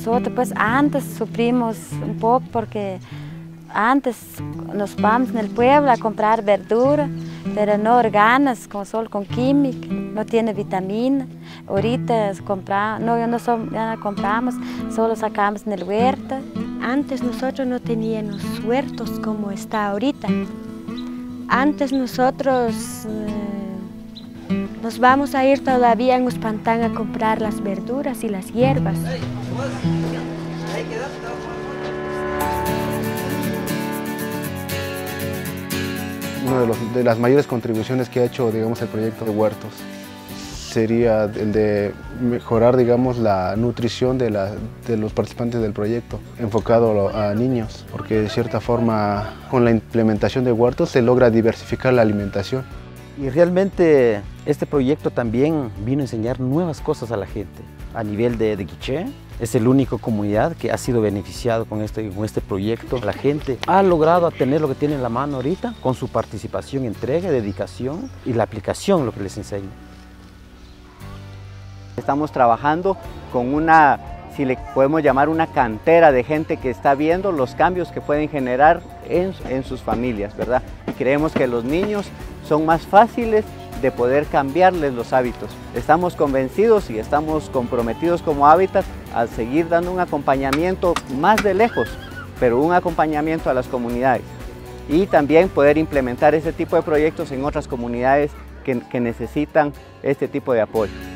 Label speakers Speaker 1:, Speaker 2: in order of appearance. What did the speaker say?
Speaker 1: nosotros pues antes sufrimos un poco porque antes nos vamos en el pueblo a comprar verdura, pero no orgánicas, solo con química, no tiene vitamina. Ahorita ya no compramos, solo sacamos en el huerto.
Speaker 2: Antes nosotros no teníamos huertos como está ahorita. Antes nosotros nos vamos a ir todavía en Uspantán a comprar las verduras y las hierbas.
Speaker 3: Una de las mayores contribuciones que ha hecho, digamos, el proyecto de huertos sería el de mejorar, digamos, la nutrición de los participantes del proyecto, enfocado a niños, porque de cierta forma con la implementación de huertos se logra diversificar la alimentación.
Speaker 4: Y realmente este proyecto también vino a enseñar nuevas cosas a la gente. A nivel de Quiché, es el único comunidad que ha sido beneficiado con este proyecto. La gente ha logrado tener lo que tiene en la mano ahorita con su participación, entrega, dedicación y la aplicación, lo que les enseña.
Speaker 5: Estamos trabajando con una, si le podemos llamar una cantera de gente que está viendo los cambios que pueden generar en sus familias, ¿verdad? Y creemos que los niños son más fáciles de poder cambiarles los hábitos. Estamos convencidos y estamos comprometidos como Hábitat a seguir dando un acompañamiento más de lejos, pero un acompañamiento a las comunidades. Y también poder implementar ese tipo de proyectos en otras comunidades que necesitan este tipo de apoyo.